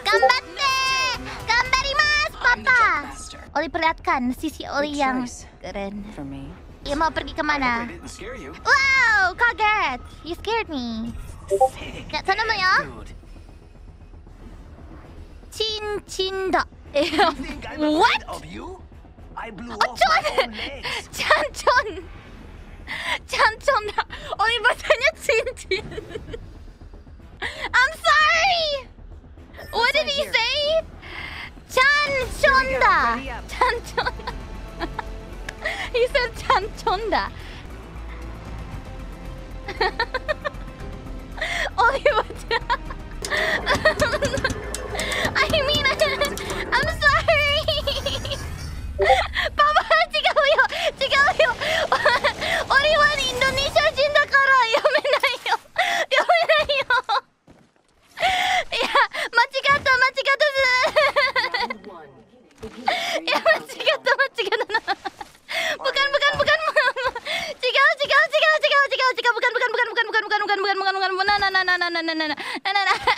Gambatte! Gambarimasu, Papa! Oli perlihatkan sisi Oli yang keren. Ia mau pergi kemana? Wow, kaget! You scared me. Gak sana mo ya? Cincinda. What? Chanchon. Chanchon. Oli bacanya cincin. I'm sorry. What did he say? Chanchonda. Chanchonda. He said chanchonda. Oli baca. I mean, I'm sorry. Papa, 違うよ。俺はインドネシア人だから読めないよ。いや、間違った。いや、間違ったな。bukan. Bukan.